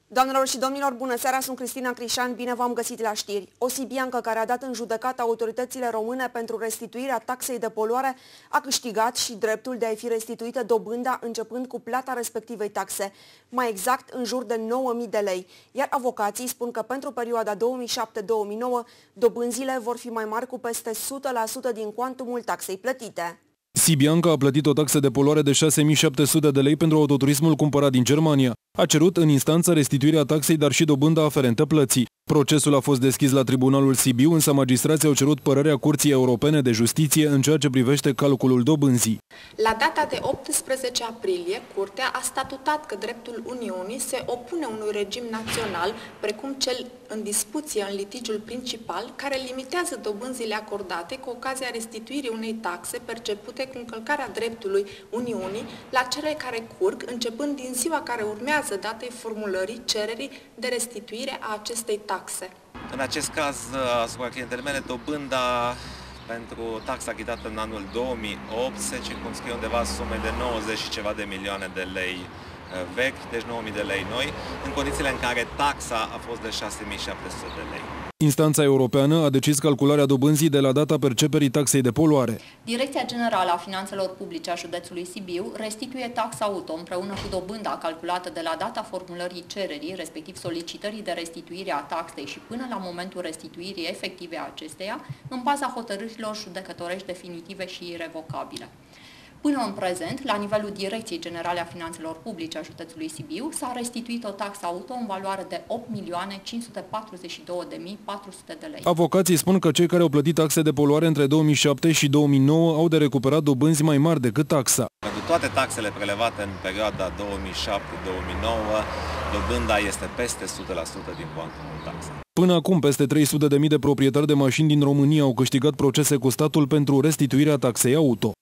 Doamnelor și domnilor, bună seara, sunt Cristina Crișan, bine v-am găsit la știri. O sibiancă care a dat în judecată autoritățile române pentru restituirea taxei de poluare a câștigat și dreptul de a-i fi restituită dobânda începând cu plata respectivei taxe, mai exact în jur de 9.000 de lei, iar avocații spun că pentru perioada 2007-2009 dobânzile vor fi mai mari cu peste 100% din cuantumul taxei plătite. Sibianca a plătit o taxă de poluare de 6.700 de lei pentru autoturismul cumpărat din Germania. A cerut în instanță restituirea taxei, dar și dobânda aferentă plății. Procesul a fost deschis la Tribunalul Sibiu, însă magistrații au cerut părerea Curții Europene de Justiție în ceea ce privește calculul dobânzii. La data de 18 aprilie, Curtea a statutat că dreptul Uniunii se opune unui regim național, precum cel în discuție în litigiul principal, care limitează dobânzile acordate cu ocazia restituirii unei taxe percepute cu încălcarea dreptului Uniunii la cele care curg, începând din ziua care urmează datei formulării cererii de restituire a acestei taxe. În acest caz, asupra clientele mele, dobânda pentru taxa achitată în anul 2008 se circumscrie undeva sume de 90 și ceva de milioane de lei vechi, deci 9.000 de lei noi, în condițiile în care taxa a fost de 6.700 de lei. Instanța europeană a decis calcularea dobânzii de la data perceperii taxei de poluare. Direcția Generală a Finanțelor Publice a județului Sibiu restituie taxa auto împreună cu dobânda calculată de la data formulării cererii, respectiv solicitării de restituire a taxei și până la momentul restituirii efective a acesteia, în baza hotărârilor judecătorești definitive și irrevocabile. Până în prezent, la nivelul Direcției Generale a Finanțelor Publice a județului Sibiu, s-a restituit o taxă auto în valoare de 8.542.400 de lei. Avocații spun că cei care au plătit taxe de poluare între 2007 și 2009 au de recuperat dobânzi mai mari decât taxa. Pentru toate taxele prelevate în perioada 2007-2009, dobânda este peste 100% din cuantumul taxei. Până acum, peste 300.000 de proprietari de mașini din România au câștigat procese cu statul pentru restituirea taxei auto.